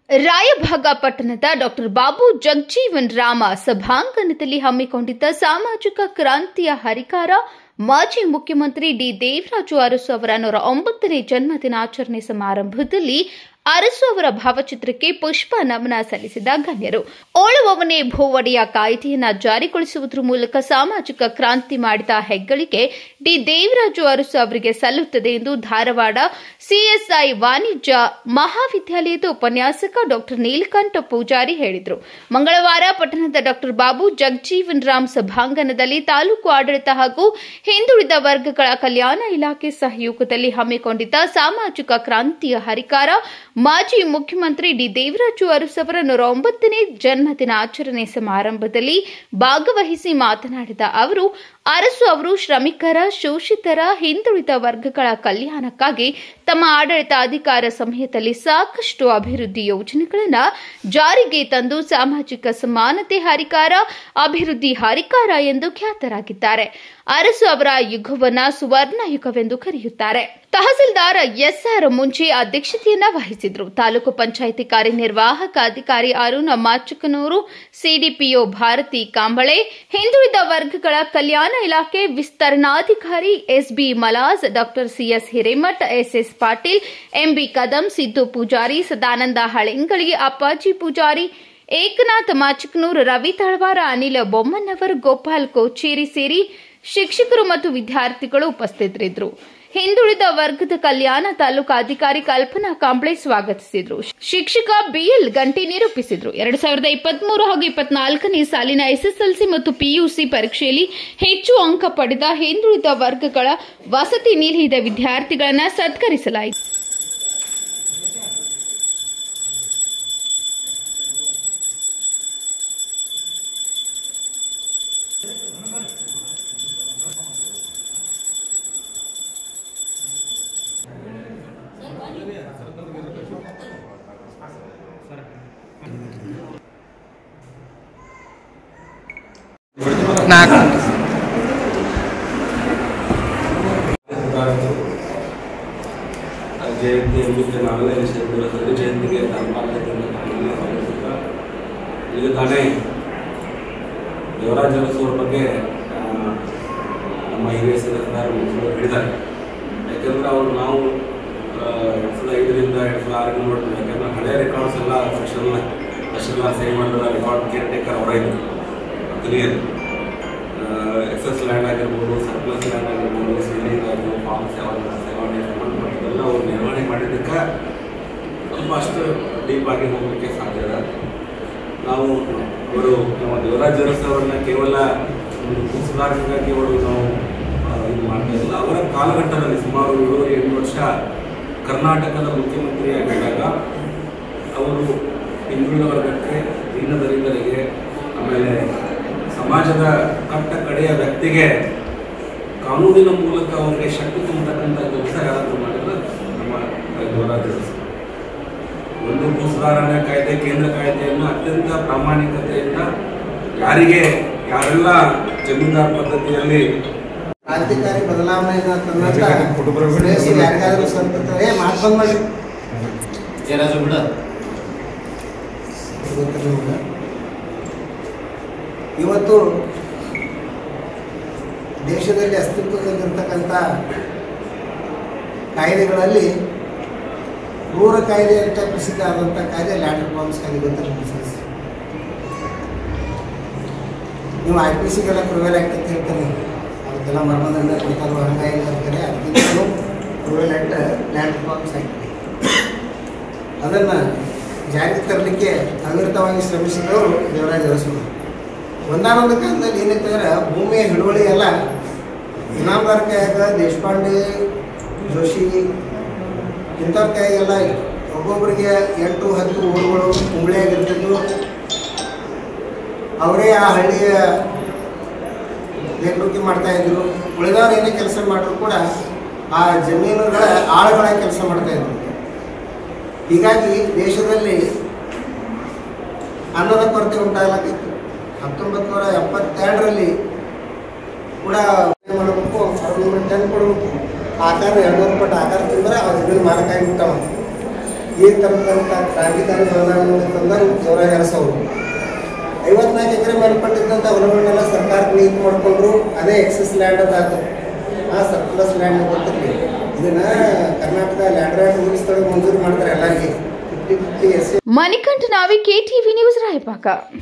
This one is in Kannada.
ರಾಯಭಾಗ ಪಟ್ಟಣದ ಡಾಕ್ಟರ್ ಬಾಬು ಜಗಜೀವನ್ ರಾಮ ಸಭಾಂಗಣದಲ್ಲಿ ಹಮ್ಮಿಕೊಂಡಿದ್ದ ಸಾಮಾಜಿಕ ಕ್ರಾಂತಿಯ ಹರಿಕಾರ ಮಾಜಿ ಮುಖ್ಯಮಂತ್ರಿ ಡಿ ದೇವರಾಜು ಅರಸು ಅವರ 109ನೇ ಜನ್ಮದಿನಾಚರಣೆ ಸಮಾರಂಭದಲ್ಲಿ ಅರಸು ಅವರ ಭಾವಚಿತ್ರಕ್ಕೆ ಪುಷ್ಪ ನಮನ ಸಲ್ಲಿಸಿದ ಗಣ್ಯರು ಓಳುವವನೇ ಭೂವಡೆಯ ಕಾಯ್ದೆಯನ್ನು ಜಾರಿಗೊಳಿಸುವುದರ ಮೂಲಕ ಸಾಮಾಜಿಕ ಕ್ರಾಂತಿ ಮಾಡಿದ ಹೆಗ್ಗಳಿಕೆ ಡಿ ದೇವರಾಜು ಅರಸು ಅವರಿಗೆ ಸಲ್ಲುತ್ತದೆ ಎಂದು ಧಾರವಾಡ ಸಿಎಸ್ಐ ವಾಣಿಜ್ಯ ಮಹಾವಿದ್ಯಾಲಯದ ಉಪನ್ಯಾಸಕ ಡಾಕ್ಟರ್ ನೀಲಕಂಠ ಪೂಜಾರಿ ಹೇಳಿದರು. ಮಂಗಳವಾರ ಪಟ್ಟಣದ ಡಾಕ್ಟರ್ ಬಾಬು ಜಗಜೀವನ್ ರಾಮ್ ಸಭಾಂಗಣದಲ್ಲಿ ತಾಲೂಕು ಆಡಳಿತ ಹಾಗೂ ಹಿಂದುಳಿದ ವರ್ಗಗಳ ಕಲ್ಯಾಣ ಇಲಾಖೆ ಸಹಯೋಗದಲ್ಲಿ ಹಮ್ಮಿಕೊಂಡಿದ್ದ ಸಾಮಾಜಿಕ ಕ್ರಾಂತಿಯ ಹರಿಕಾರ ಮಾಜಿ ಮುಖ್ಯಮಂತ್ರಿ ಡಿ ದೇವರಾಜು ಅರಸು ಅವರ 109ನೇ ಜನ್ಮದಿನಾಚರಣೆ ಸಮಾರಂಭದಲ್ಲಿ ಭಾಗವಹಿಸಿ ಮಾತನಾಡಿದ ಅವರು, ಅರಸು ಅವರು ಶ್ರಮಿಕರ, ಶೋಷಿತರ, ಹಿಂದುಳಿದ ವರ್ಗಗಳ ಕಲ್ಯಾಣಕ್ಕಾಗಿ ತಮ್ಮ ಆಡಳಿತಾಧಿಕಾರ ಸಮಯದಲ್ಲಿ ಸಾಕಷ್ಟು ಅಭಿವೃದ್ಧಿ ಯೋಜನೆಗಳನ್ನು ಜಾರಿಗೆ ತಂದು ಸಾಮಾಜಿಕ ಸಮಾನತೆ ಹರಿಕಾರ, ಅಭಿವೃದ್ಧಿ ಹರಿಕಾರ ಎಂದು ಖ್ಯಾತರಾಗಿದ್ದಾರೆ. ಅರಸು ಅವರ ಯುಗವನ್ನ ಸುವರ್ಣ ಯುಗವೆಂದು ಕರೆಯುತ್ತಾರೆ. ತಹಸೀಲ್ದಾರ್ ಎಸ್ಆರ್ ಮುಂಚೆ ಅಧ್ಯಕ್ಷತೆಯನ್ನ ವಹಿಸಿದ್ರು. ತಾಲೂಕು ಪಂಚಾಯಿತಿ ಕಾರ್ಯನಿರ್ವಾಹಕ ಅಧಿಕಾರಿ ಅರುಣ ಮಾಚಕನೂರು, ಸಿಡಿಪಿಒ ಭಾರತಿ ಕಾಂಬಳೆ, ಹಿಂದುಳಿದ ವರ್ಗಗಳ ಕಲ್ಯಾಣ ಇಲಾಖೆ ವಿಸ್ತರಣಾಧಿಕಾರಿ SB Malaj, doctor CS Hiremath, SS Patil, MB Kadam, Siddu Pujari, Sadananda Halengali, Appaji Pujari, Eknath ಮಾಚಕನೂರ್, Ravi ತಳವಾರ, ಅನಿಲ ಬೊಮ್ಮನವರ್, ಗೋಪಾಲ್ ಕೋಚೇರಿ ಸೇರಿ ಶಿಕ್ಷಕರು ಮತ್ತು ವಿದ್ಯಾರ್ಥಿಗಳು ಉಪಸ್ಥಿತರಿದ್ದರು. ಹಿಂದುಳಿದ ವರ್ಗದ ಕಲ್ಯಾಣ ತಾಲೂಕು ಅಧಿಕಾರಿ ಕಲ್ಪನಾ ಕಾಂಬ್ಳೆ ಸ್ವಾಗತಿಸಿದರು. ಶಿಕ್ಷಕ ಬಿಎಲ್ ಗಂಟಿ ನಿರೂಪಿಸಿದರು. 2023 ಹಾಗೂ 24ನೇ ಸಾಲಿನ ಎಸ್ಎಸ್ಎಲ್ಸಿ ಮತ್ತು ಪಿಯುಸಿ ಪರೀಕ್ಷೆಯಲ್ಲಿ ಹೆಚ್ಚು ಅಂಕ ಪಡೆದ ಹಿಂದುಳಿದ ವರ್ಗಗಳ ವಸತಿ ನಿಲಯದ ವಿದ್ಯಾರ್ಥಿಗಳನ್ನು ಸತ್ಕರಿಸಲಾಯಿತು. ಜಯಂತಿ ಜಯಂತಿಗೆ ಈಗ ತಾನೇ ದೇವರಾಜ ಅರಸು ಅವ್ರ ಬಗ್ಗೆ ನಮ್ಮ ಹಿರಿಯ ಸದಸ್ಯರು ಹೇಳಿದ್ದಾರೆ. ಯಾಕೆಂದ್ರೆ ಅವರು ನಾವು 2005ರಿಂದ 2006 ನೋಡ್ತೀವಿ. ಯಾಕಂದ್ರೆ ಹಳೆಯ ರೆಕಾರ್ಡ್ಸ್ ಎಲ್ಲ ತಹಶೀಲ್ದಾರ್ ಸೇವ್ ಮಾಡಿದ ರೆಕಾರ್ಡ್ ಕೇರ್ ಟೇಕರ್ ಅವರಾಯಿತು ಕ್ಲಿಯರ್. ಎಕ್ಸಸ್ ಲ್ಯಾಂಡ್ ಆಗಿರ್ಬೋದು, ಸರ್ಪ್ಲಸ್ ಲ್ಯಾಂಡ್ ಆಗಿರ್ಬೋದು, ಸೀಲಿಂಗ್ ಆಗಿರ್ಬೋದು, ಫಾರ್ಮ್ ಸೇವಾ ಸಂಬಂಧಪಟ್ಟದೆಲ್ಲ ಅವ್ರು ನಿರ್ವಹಣೆ ಮಾಡಿದ್ದಕ್ಕೆ ಸ್ವಲ್ಪ ಅಷ್ಟು ಡೀಪ್ ಆಗಿ ಹೋಗಲಿಕ್ಕೆ ಸಾಧ್ಯ ಇದೆ. ನಾವು ಅವರು ನಮ್ಮ ದೇವರಾಜ ಅರಸು ಅವ್ರನ್ನ ಕೇವಲ ಭೂ ಸುಧಾರಣೆಗಾಗಿ ಅವರು ನಾವು ಇದು ಮಾಡ್ತಾ ಇಲ್ಲ. ಅವರ ಕಾಲಘಟ್ಟದಲ್ಲಿ ಸುಮಾರು 7-8 ವರ್ಷ ಕರ್ನಾಟಕದ ಮುಖ್ಯಮಂತ್ರಿ ಆಗಿದ್ದಾಗ ಅವರು ಹಿಂದುಳಿದ ವರ್ಗಕ್ಕೆ, ದೀನ ದಲಿತರಿಗೆ, ಆಮೇಲೆ ಸಮಾಜದ ಕಟ್ಟ ಕಡೆಯ ವ್ಯಕ್ತಿಗೆ ಕಾನೂನಿನ ಮೂಲಕ ಅವರಿಗೆ ಶಕ್ತಿ ತುಂಬತಕ್ಕಂಥ ಕೆಲಸ ಯಾರಾದರೂ ಮಾಡಿದ್ರೆ ನಮ್ಮ ದೇವರಾಜ ಅರಸು. ಒಂದು ಭೂ ಸುಧಾರಣಾ ಕಾಯ್ದೆ, ಕೇಂದ್ರ ಕಾಯ್ದೆಯನ್ನು ಅತ್ಯಂತ ಪ್ರಾಮಾಣಿಕತೆಯಿಂದ ಯಾರೆಲ್ಲ ಜಮೀನ್ದಾರ್ ಪದ್ಧತಿಯಲ್ಲಿ ಕ್ರಾಂತಿಕಾರಿ ಬದಲಾವಣೆ ಯಾರಿಗಾದ್ರೂ ಸ್ವಲ್ಪ ಮಾಡ್ಕೊಂಡು ಮಾಡಿ ಇವತ್ತು ದೇಶದಲ್ಲಿ ಅಸ್ತಿತ್ವದಲ್ಲಿರ್ತಕ್ಕಂಥ ಕಾಯ್ದೆಗಳಲ್ಲಿ ಕ್ರೂರ ಕಾಯ್ದೆ ಅಂತ ಪ್ರಸಿದ್ಧ ಆದಂಥ ಕಾಯ್ದೆ ಲ್ಯಾಂಡ್ ರಿಫಾರ್ಮ್ಸ್ ಕಾಯ್ದೆ ಗೊತ್ತಿಲ್ಲ. ನೀವು IPCಗೆಲ್ಲ ಕ್ರೂಯಲ್ ಆ್ಯಕ್ಟ್ ಅಂತ ಹೇಳ್ತಾರೆ, ಅದಕ್ಕೆಲ್ಲ ಮರ್ಮದಂಡ ಕೊಡ್ತಾರೋ ಹಂಗಾಗಿ ಅಂತಾರೆ. ಅದಕ್ಕಿಂತಲೂ cruel act land reforms act. ಅದನ್ನು ಜಾರಿಗೆ ತರಲಿಕ್ಕೆ ಅವಿರತವಾಗಿ ಶ್ರಮಿಸಿದವರು ದೇವರಾಜ ಅರಸು. ಒಂದಾನೊಂದು ಕಾಲದಲ್ಲಿ ಏನಂತಂದ್ರೆ ಭೂಮಿಯ ಹಿಡುವಳಿ ಎಲ್ಲ ಇನಾಮದಾರ ಕೈಯಾಗ, ದೇಶಪಾಂಡೆ, ಜೋಶಿ ಇಂಥವ್ರ ಕೈಯಾಗೆಲ್ಲ ಒಬ್ಬೊಬ್ಬರಿಗೆ 8-10 ಊರುಗಳು ಕುಂಬಳಿಯಾಗಿರ್ತಿದ್ವು. ಅವರೇ ಆ ಹಳ್ಳಿಯ ನೇತೃತ್ವ ಮಾಡ್ತಾಯಿದ್ರು. ಉಳಿದವ್ರು ಏನೇ ಕೆಲಸ ಮಾಡಿದ್ರು ಕೂಡ ಆ ಜಮೀನುಗಳ ಆಳುಗಳ ಕೆಲಸ ಮಾಡ್ತಾಯಿದ್ರು. ಹೀಗಾಗಿ ದೇಶದಲ್ಲಿ ಅನ್ನದ ಕೊರತೆ ಉಂಟಾಗಲಾಗಿತ್ತು. 1972ರಲ್ಲಿ ಕೂಡ ಮಾಡಬೇಕು, 600 ಟನ್ ಕೊಡಬೇಕು. ಆಕಾರ 200 ಪಟ್ಟು ಆಕಾರ ತಿಂದರೆ ಆ ಜಮೀನು ಮಾರಕ ಆಗಿಬಿಟ್ಟವ. ಈ ಥರದಂಥ ಕ್ರಾಂತಿಕಾರಿ ಬದಲಾವಣೆ ತಂದರು ಜೋರಾಗಿ ಅರಸವರು 54 ಎಕರೆ ಮೇಲ್ಪಟ್ಟಿದ್ದಂಥ ಹೊಲಗಳನ್ನೆಲ್ಲ ಸರ್ಕಾರಕ್ಕೆ ಇದು ಮಾಡಿಕೊಂಡ್ರು. ಅದೇ ಎಕ್ಸಸ್ ಲ್ಯಾಂಡ್ ಅದಾಯ್ತು. ಆ ಸರ್ಪ್ಲಸ್ ಲ್ಯಾಂಡ್ ಗೊತ್ತಿರಲಿ, ಇದನ್ನು ಕರ್ನಾಟಕ ಲ್ಯಾಂಡ್ ರೈಟ್ ರೂಲ್ಸ್ ಮಂಜೂರು ಮಾಡ್ತಾರೆ ಎಲ್ಲರಿಗೆ 50-50 ಮಣಿಕಂಠ ನಾವಿ, KTV ನ್ಯೂಸ್, ರಾಯಬಾಗ.